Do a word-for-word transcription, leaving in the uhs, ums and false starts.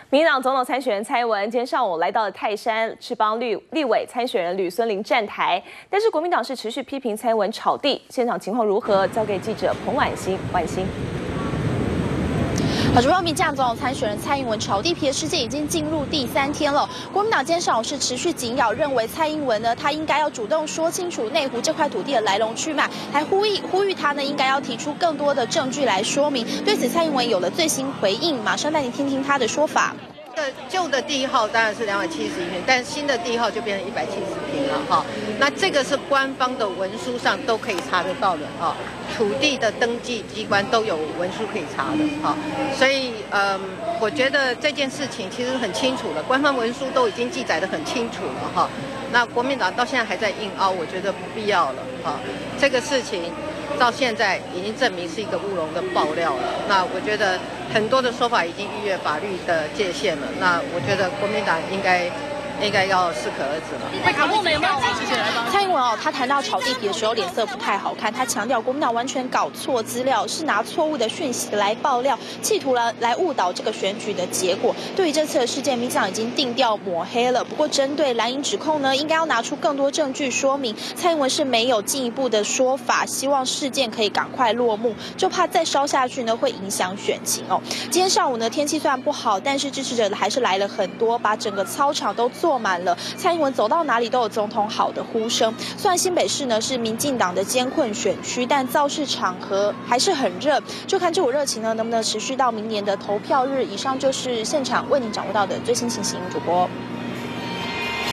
民进党总统参选人蔡英文今天上午来到了泰山，是帮立立委参选人吕孙林站台，但是国民党是持续批评蔡英文炒地，现场情况如何？交给记者彭婉欣，婉欣。 好，主要民进党总统参选人蔡英文炒地皮的事件已经进入第三天了。国民党今天上午是持续紧咬，认为蔡英文呢，他应该要主动说清楚内湖这块土地的来龙去脉，还呼吁呼吁他呢，应该要提出更多的证据来说明。对此，蔡英文有了最新回应，马上带你听听他的说法。 的旧的地号当然是两百七十一平，但新的地号就变成一百七十平了哈。那这个是官方的文书上都可以查得到的哈，土地的登记机关都有文书可以查的哈。所以嗯，我觉得这件事情其实很清楚了，官方文书都已经记载得很清楚了哈。那国民党到现在还在硬凹，我觉得不必要了哈。这个事情。 到现在已经证明是一个乌龙的爆料了。那我觉得很多的说法已经逾越法律的界限了。那我觉得国民党应该应该要适可而止了。 会考虑我们有没有继续来帮？蔡英文哦，他谈到炒地皮的时候脸色不太好看，他强调国民党完全搞错资料，是拿错误的讯息来爆料，企图了来误导这个选举的结果。对于这次的事件，民进党已经定调抹黑了。不过针对蓝营指控呢，应该要拿出更多证据说明。蔡英文是没有进一步的说法，希望事件可以赶快落幕，就怕再烧下去呢会影响选情哦。今天上午呢天气虽然不好，但是支持者还是来了很多，把整个操场都坐满了。蔡英文走到哪里都有总统好的呼声。虽然新北市呢是民进党的艰困选区，但造势场合还是很热，就看这股热情呢能不能持续到明年的投票日。以上就是现场为您掌握到的最新情形，主播。